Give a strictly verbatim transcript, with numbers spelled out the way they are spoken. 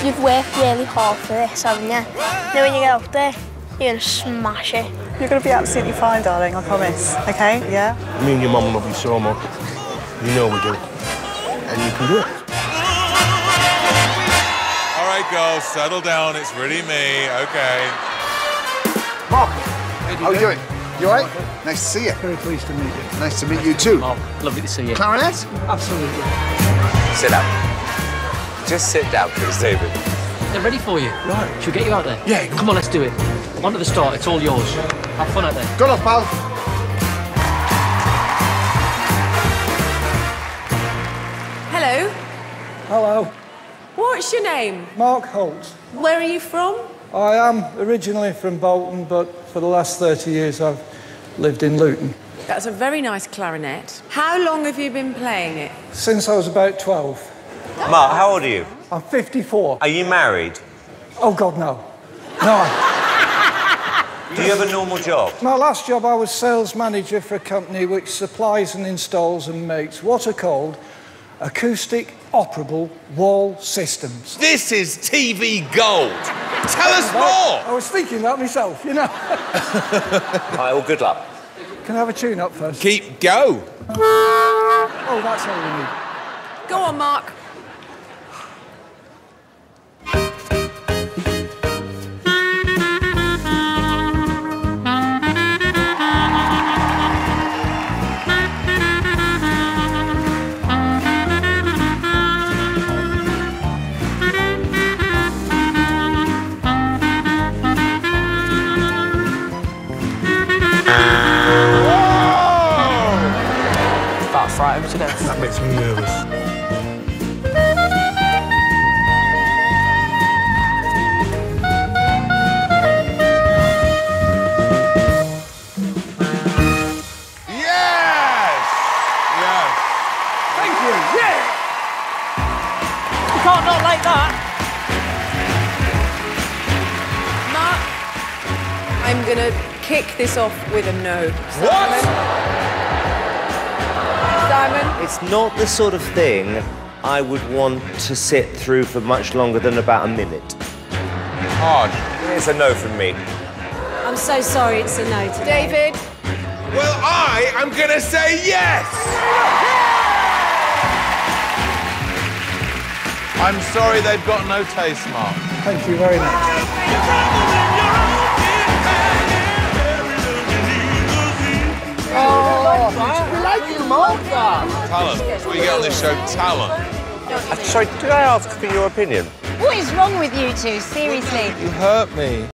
You've worked really hard for this, haven't you? Now when you get out there, you're going to smash it. You're going to be absolutely fine, darling, I promise. OK, yeah? Me and your mum love you so much. You know we do. And you can do it. All right, girls, settle down. It's really me. OK. Mark, how are you doing? You all right? Nice to see you. Very pleased to meet you. Nice to meet you too. Mark, lovely to see you. Clarinet? Absolutely. Sit down. Just sit down, please, David. They're ready for you. Right. Should we get you out there? Yeah. Come on, let's do it. On to the start. It's all yours. Have fun out there. Good luck, pal. Hello. Hello. What's your name? Mark Holt. Where are you from? I am originally from Bolton, but for the last thirty years I've lived in Luton. That's a very nice clarinet. How long have you been playing it? Since I was about twelve. Mark, how old are you? I'm fifty-four. Are you married? Oh, God, no. No. I... Do you have a normal job? My last job, I was sales manager for a company which supplies and installs and makes what are called acoustic operable wall systems. This is T V gold. Tell us I, more. I was thinking that myself, you know. All right, well, good luck. Can I have a tune-up first? Keep go. Oh, that's all we need. Go on, Mark. Fright him to death. That makes me nervous. Yes! Yes. Thank you. Yeah! You can't not like that. Mark, I'm gonna kick this off with a no. What? Simon? Simon? It's not the sort of thing I would want to sit through for much longer than about a minute. Harsh. It's a no from me. I'm so sorry, it's a no today. David? Well, I am gonna say yes! I'm sorry they've got no taste, Mark. Thank you very much. Oh, we like you, Mark. Talent. That's what you get on this show, talent. I'm sorry, did I ask for your opinion? What is wrong with you two, seriously? You hurt me.